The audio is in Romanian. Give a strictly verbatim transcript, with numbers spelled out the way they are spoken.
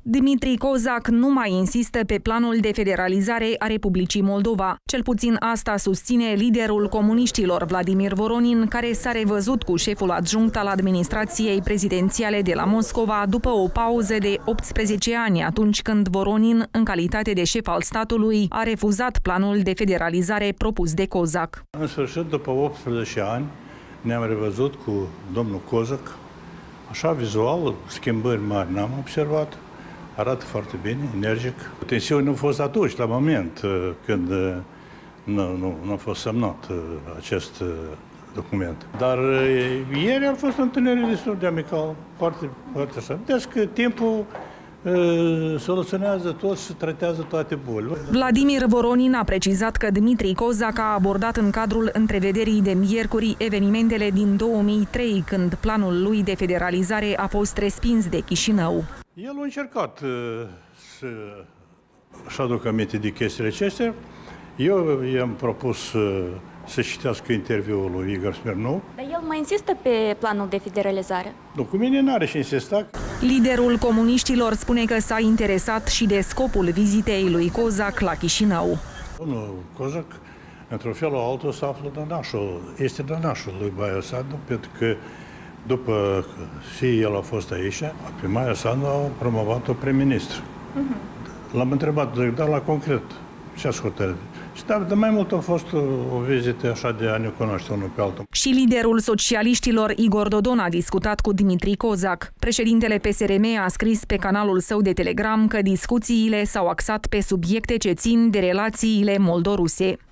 Dmitri Kozak nu mai insistă pe planul de federalizare a Republicii Moldova. Cel puțin asta susține liderul comuniștilor Vladimir Voronin, care s-a revăzut cu șeful adjunct al administrației prezidențiale de la Moscova după o pauză de optsprezece ani, atunci când Voronin, în calitate de șef al statului, a refuzat planul de federalizare propus de Kozak. În sfârșit, după optsprezece ani, ne-am revăzut cu domnul Kozak. Așa, vizual, schimbări mari n-am observat. Arată foarte bine, energic. Tensiunea nu a fost atunci, la moment, când nu, nu, nu a fost semnat acest document. Dar ieri a fost o întâlnire destul de amicală, foarte, foarte așa. Deci că timpul soluționează tot și tratează toate bolile. Vladimir Voronin a precizat că Dmitri Kozak a abordat în cadrul întrevederii de miercuri evenimentele din două mii trei, când planul lui de federalizare a fost respins de Chișinău. El a încercat să-și aducă aminte de chestiile acestea. Eu i-am propus să citească interviul lui Igor Smirnov. Dar el mai insistă pe planul de federalizare? Nu, cu mine n-are și insista. Liderul comuniștilor spune că s-a interesat și de scopul vizitei lui Kozak la Chișinău. Domnul Kozak, într-un fel sau altul, se află dănașul, este dănașul lui Baia Sandu, pentru că după și el a fost aici, pe Baia Sandu a promovat-o prim-ministru. Uh-huh. L-am întrebat, dar la concret, ce ați hotărât? Și da, de mai mult a fost o vizită așa de a ne cunoaște unul pe altul. Și liderul socialiștilor Igor Dodon a discutat cu Dmitri Kozak. Președintele P S R M a scris pe canalul său de Telegram că discuțiile s-au axat pe subiecte ce țin de relațiile moldo-ruse.